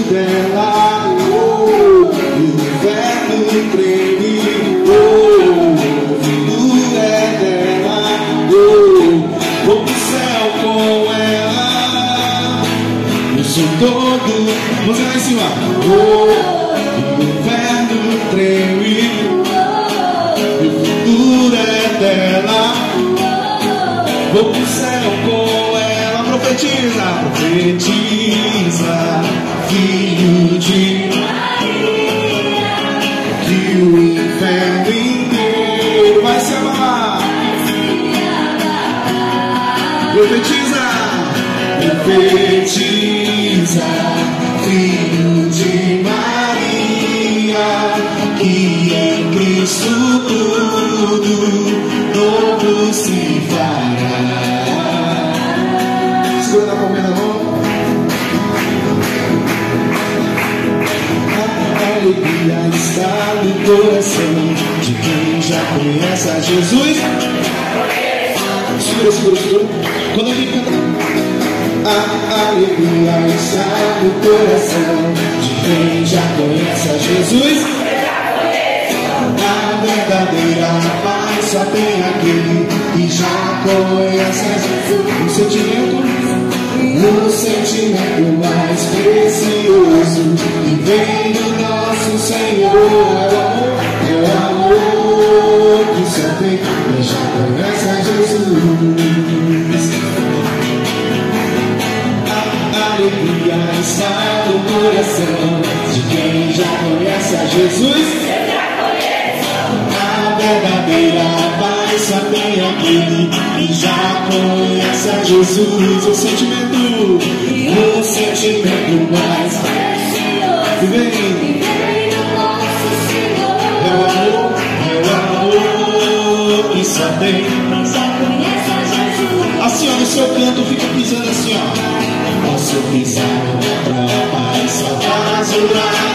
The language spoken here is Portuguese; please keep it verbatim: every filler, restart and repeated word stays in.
dela, oh, e o inferno treme, oh, ouvido é dela, oh, vou pro céu com ela, eu sou todo, você lá em cima, oh, e o inferno treme, e o futuro é dela, vou pro céu com ela, profetiza, profetiza, filho de Maria, que o inferno inteiro vai se abalar. Profetiza, profetiza, filho de Maria, que em Cristo tudo novo se fará. Segura na palma da mão. A alegria está no coração de quem já conhece a Jesus. Segura, segura, segura. Quando alguém canta, a alegria está no coração de quem já conhece a Jesus. A verdadeira paz só tem aquele que já conhece a Jesus. O sentimento, o sentimento mais precioso que vem do nosso Senhor é o amor, é o amor que só tem quem já conhece a Jesus. A alegria está no coração de quem já conhece a Jesus. A verdadeira paz só tem aquele que já conhece a Jesus. O sentimento, o sentimento mais precioso que vem do nosso Senhor é o amor, é o amor que só tem quem já conhece a Jesus. Assim, ó, no seu canto fica pisando assim, ó. Posso pisar na tropa e só faz o